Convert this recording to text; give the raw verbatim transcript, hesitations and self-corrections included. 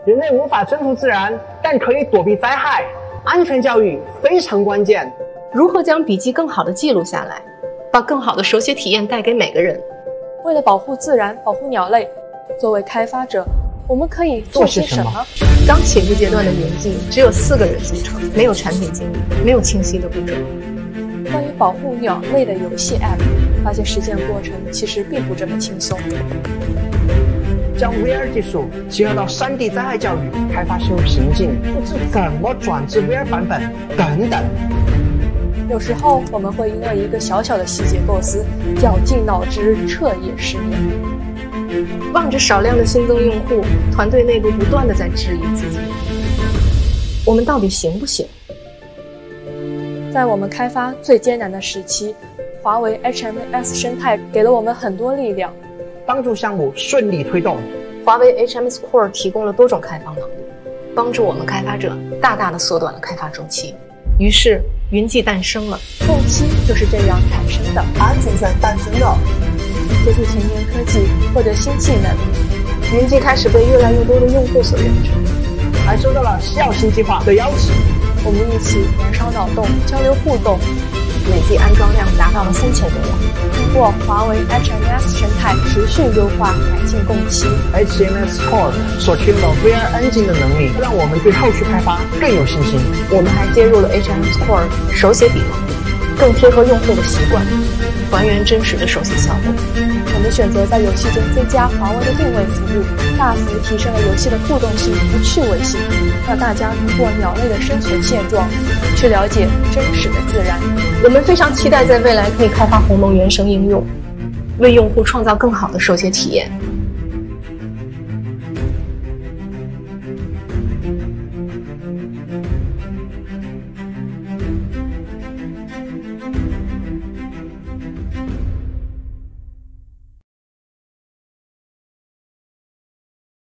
人类无法征服自然，但可以躲避灾害。安全教育非常关键。 如何将笔记更好地记录下来，把更好的手写体验带给每个人？ 为了保护自然，保护鸟类，作为开发者，我们可以做些什么？ 刚起步阶段的云记只有四个人组成，没有产品经理，没有清晰的步骤。 关于保护鸟类的游戏 App， 发现实践过程其实并不这么轻松。 将 V R 技术结合到 三 D 灾害教育，开发深入情境，布置怎么转至 V R 版本等等。 有时候我们会因为一个小小的细节构思，绞尽脑汁，彻夜失眠。 望着少量的新增用户，团队内部不断地在质疑自己：我们到底行不行？ 在我们开发最艰难的时期，华为 H M S 生态给了我们很多力量， 帮助项目顺利推动。 华为 H M S Core 提供了多种开放能力，帮助我们开发者大大的缩短了开发周期。于是云记诞生了， 共期就是这样产生的， 安全圈诞生了， 接触前沿科技，获得新技能， 云记开始被越来越多的用户所认知， 还收到了校新计划的邀请。 我们一起燃烧脑洞，交流互动， 累计安装量达到了三千多万。 通过华为 H M S 生态持续优化改进共期 H M S Core 所提供的 V R Engine 的能力，让我们对后续开发更有信心。 我们还接入了 H M S Core 手写笔能力，更贴合用户的习惯，还原真实的手写效果。 我们选择在游戏中增加华为的定位服务，大幅提升了游戏的互动性和趣味性，让大家通过鸟类的生存现状，去了解真实的自然。 我们非常期待在未来可以开发鸿蒙原生应用，为用户创造更好的手写体验。